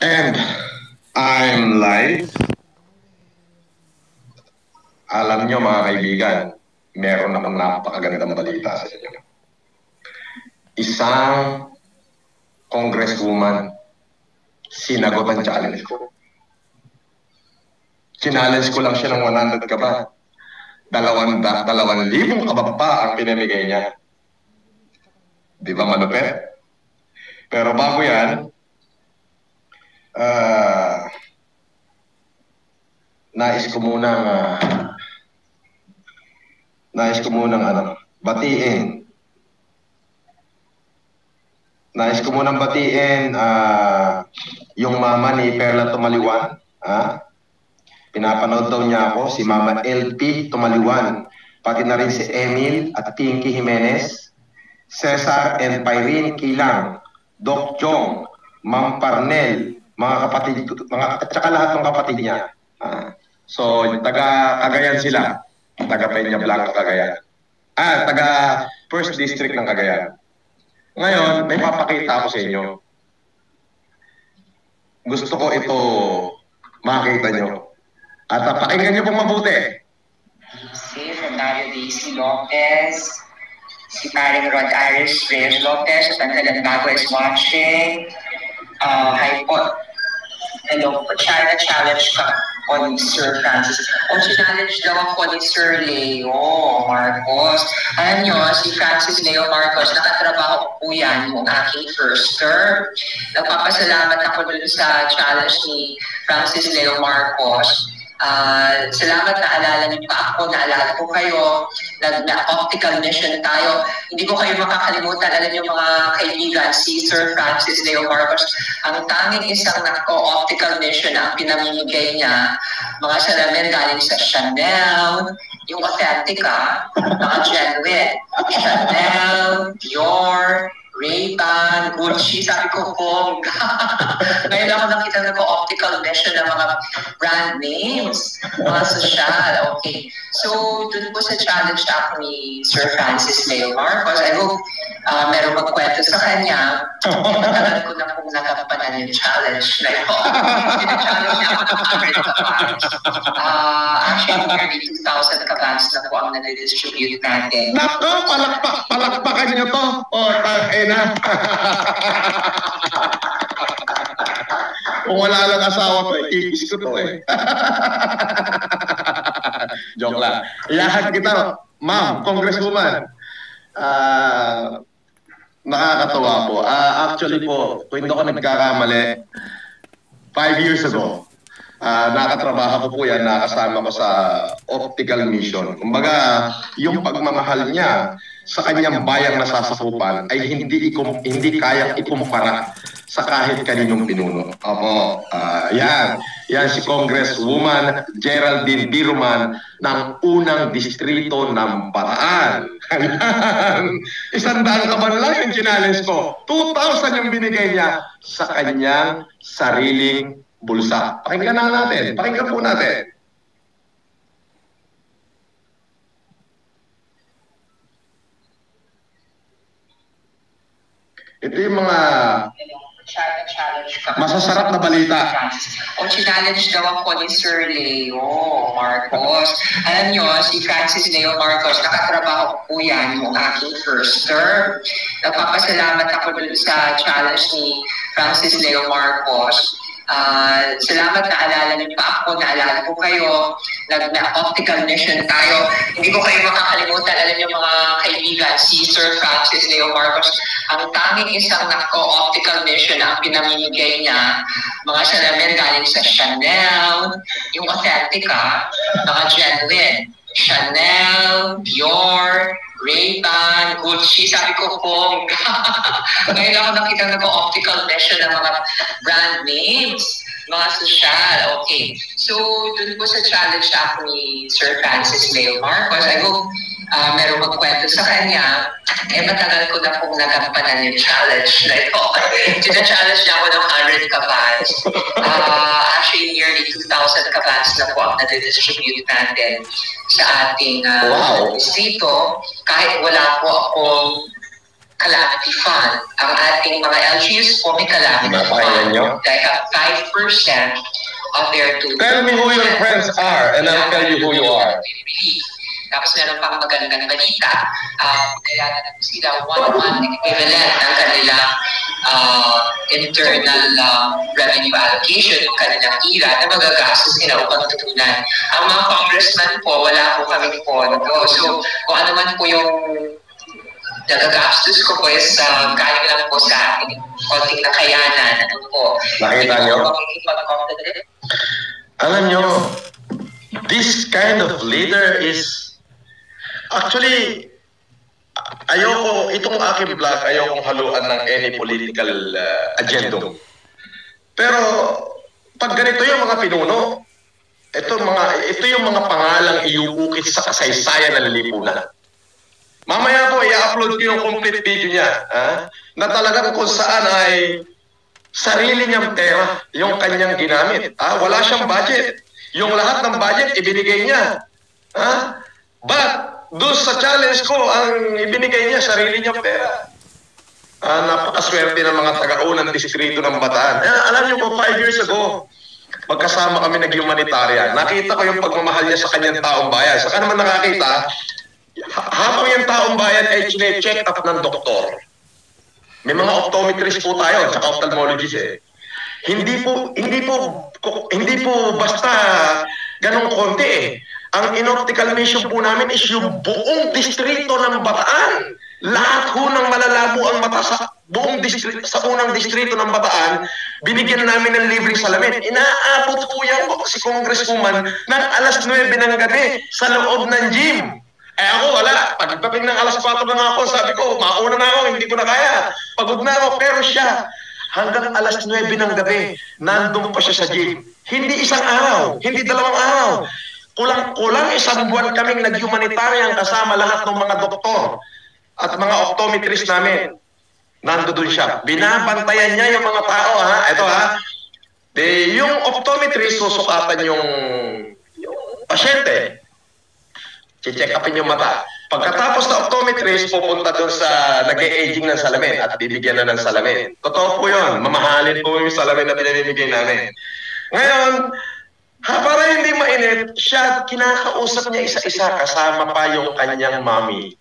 And I'm live. Alam nyo mga kaibigan, meron akong napakagandang balita sa inyo. Isang congresswoman sinagot ang challenge ko. Challenge ko lang siya ng 100 ka ba? 2,000 ka ba ang pinamigay niya? Di ba malupit? Pero bago yan, nais ko munang batiin. Nais ko munang batiin yung mama ni Perla Tumaliwan. Pinapanood daw niya ako, si Mama LP Tumaliwan. Pati na rin si Emil at Pinky Jimenez, Cesar and Pyrene Kilang, Doc Jong, Ma'am Parnel, mga kapatid, at saka lahat ng kapatid niya. So, taga Cagayan sila. Taga Peña Blanca, Cagayan. Taga First District ng Cagayan. Ngayon, may papakita ako sa inyo. Gusto ko ito makita nyo. At pakinggan nyo pong mabuti. Si Fernando Daisy Lopez, si Paring Rod Iris Reyes Lopez, at ang bago is watching. Hi po. Hello po. Challenge ka po ni Sir Francis. Challenge daw ako ni Sir Leo Marcos. Alam nyo, si Francis Leo Marcos, nakatrabaho po yan yung aking first term. Nagpapasalamat ako dun sa challenge ni Francis Leo Marcos. Salamat na alala niyo pa ako, naalala ko kayo, nag-optical mission tayo. Hindi ko kayo makakalimutan, alam niyo mga kaibigan, si Sir Francis Leo Marcos, ang tanging isang optical mission ang pinamimigay niya, mga salamin galing sa Chanel, yung authentic mga genuine, Chanel, Dior, Ray-Ban, Gucci, sabi ko, ngayon ako nakita na ko optical mission ng mga brand names, mga social. Okay. So, dun po sa challenge ako ni Sir Francis Leo Marcos, I hope meron magkwento sa kanya. Matagal ko na kung nagampanan yung challenge na ito. Challenge niya ako ng 100 kabans. Actually, nearly 2,000 kabans na po ang nadidistribute natin. Nako, palakpakan niyo to. Na. Kung wala lang asawa ko, ikikis ko to Joke lang. Iyahan kita, ma'am, congresswoman. Nakakatawa po. Actually po, kung hindi ako nagkakamali, 5 years ago, nakatrabaho ko po yan, nakasama ko sa optical mission. Kumbaga, yung pagmamahal niya sa kanyang bayang nasasakupan ay hindi kayang ikumpara sa kahit kaninong pinuno. Opo, yan si Congresswoman Geraldine ng unang distrito ng Bataan. 100 ka ba lang yung challenge ko? 2,000 yung binigay niya sa kanyang sariling bulsa. Pakinggan natin. Pakinggan po natin. Ito yung mga masasarap na balita. Challenge daw ako ni Sir Leo Marcos. Alam nyo, si Francis Leo Marcos, nakatrabaho po yan yung aking first term. Nagpapasalamat ako dun sa challenge ni Francis Leo Marcos. Salamat na alala niyo pa ako, naalala ko kayo, nag-optical mission tayo. Hindi ko kayo makakalimutan, alam niyo mga kaibigan, si Sir Francis Leo Marcos, ang tanging isang optical mission ang pinamimigay niya, mga salamin galing sa Chanel, yung authentic mga genuine, Chanel, Dior, Ray-Ban, Gucci, sabi ko, ngayon ako nakita na ko optical mission ng mga brand names, mga social. Okay. So, dun po sa challenge ako ni Sir Francis Leo Marcos, I hope meron magkwento sa kanya. Matagal ko na pong nagampanan yung challenge na ito. Challenge niya ako ng 100 kabans. Actually, nearly 2,000 kabans na po ang nadidistribute natin sa ating distrito. Kahit wala po akong calamity fund. Ang ating mga LGUs po may calamity fund. They have 5% of their total. Tell me who your friends are and I'll tell you who you are. Tapos meron pang magandang balita. Kaya na sila 1-1 equivalent ng kanilang internal revenue allocation, yung kanilang ira na magagastos nila upang tutunan. Ang mga congressman po, wala po kami pondo. So, kung ano man po yung nagagastos ko po is galing lang po sa akin. Konting nakayanan. Ano po. Nakita nyo? Alam nyo, this kind of leader is actually, ayoko, itong aking vlog, ayokong haluan ng any political agenda. Pero, pag ganito yung mga pinuno, ito yung mga pangalang iuukit sa kasaysayan ng lipunan. Mamaya po, i-upload ko yung complete video niya, na talagang kung saan ay sarili niyang pera yung kanyang ginamit. Wala siyang budget. Yung lahat ng budget, ibinigay niya. But, doon sa challenge ko, ang ibinigay niya, sarili niyang pera. Napakaswerte ng mga taga-unang distrito ng Bataan. Alam niyo po, 5 years ago, magkasama kami nag-humanitarian. Nakita ko yung pagmamahal niya sa kanyang taong bayan. Saka naman nakakita, habang yung taong bayan ay chine-check up ng doktor. May mga optometrist po tayo, tsaka ophthalmologist eh. Hindi po basta ganong konti eh. Ang in-optical mission po namin is yung buong distrito ng Bataan. Lahat ho ng malalabo ang mata sa buong distrito, sa unang distrito ng Bataan, binigyan namin ng libreng salamin. Inaabot po yan po si congresswoman ng alas 9 ng gabi sa loob ng gym. Ako wala. Pagdating ng alas 4 na ako, sabi ko, mauna na ako, hindi ko na kaya. Pagod na ako, pero siya, hanggang alas 9 ng gabi, nandun pa siya sa gym. Hindi isang araw, hindi dalawang araw. Kulang-kulang isang buwan kaming nag-humanitarian kasama lahat ng mga doktor at mga optometrist namin. Nandoon siya. Binabantayan niya yung mga tao, Ito, yung optometrist, susukatan yung pasyente. Check upin yung mata. Pagkatapos na optometrist, pupunta doon sa nag-e-aging ng salamin at bibigyan na ng salamin. Totoo po yun. Mamahalin po yung salamin na pinamimigay namin. Ngayon, para hindi mainit, siya kinakausap niya isa-isa kasama pa yung kanyang mami.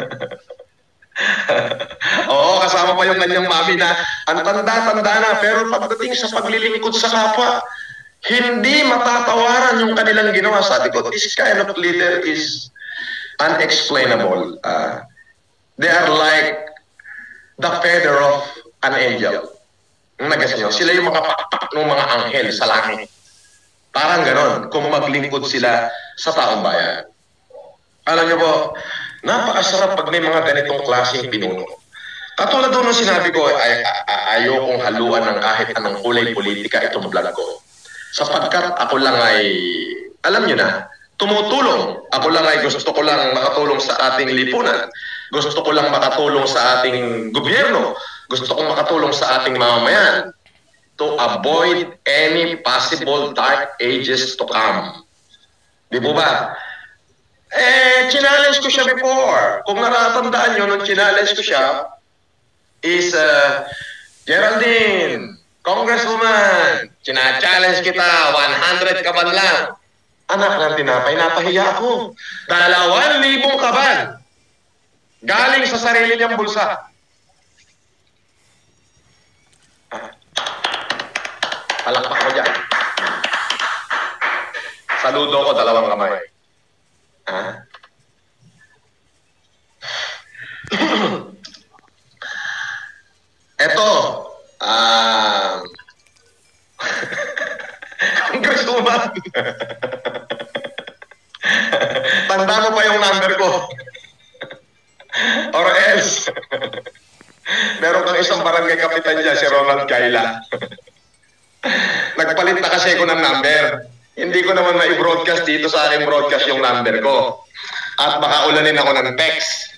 Oo, kasama pa yung kanyang mami na ang tanda-tanda na, pero pagdating sa paglilingkod sa kapwa, hindi matatawaran yung kanilang ginawa. Sabi ko, this kind of leader is unexplainable. They are like the feather of an angel. Nagas nyo, sila yung mga pakpak ng mga anghel sa langit. Parang ganon, kung maglingkod sila sa taong bayan. Alam nyo po, napakasarap pag may mga ganitong klaseng pinuno. Katulad doon ng sinabi ko, ayokong haluan ng kahit anong kulay politika itong vlog ko. Sapagkat ako lang ay, alam nyo na, tumutulong. Ako lang ay gusto ko lang makatulong sa ating lipunan. Gusto ko lang makatulong sa ating gobyerno. Gusto kong makatulong sa ating mamamayan to avoid any possible dark ages to come. Di po ba? Challenge ko siya before. Kung natatandaan nyo, nung challenge ko siya, is, Geraldine, congresswoman, challenge kita, 100 kaban lang. Anak ng tinapay, napahiya ako. 2,000 kaban. Galing sa sarili niyang bulsa. Palakpak ko dyan. Saludo ko, 2 kamay. Eto, congresswoman. Tanda mo pa yung number ko. Or else, meron kang isang barangay kapitan dyan, si Ronald Kaila. Nagpalit na kasi ako ng number. Hindi ko naman mai-broadcast dito sa aking broadcast yung number ko. At baka ulanin ako ng text.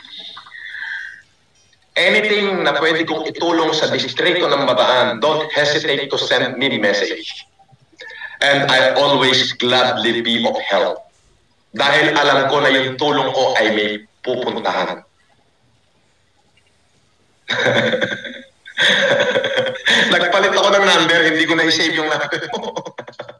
Anything na pwede kong itulong sa distrito ng Bataan, don't hesitate to send me message. And I always gladly be of help. Dahil alam ko na yung tulong ko ay may pupuntahan. Nagpalit ako ng number, hindi ko na-save yung number mo.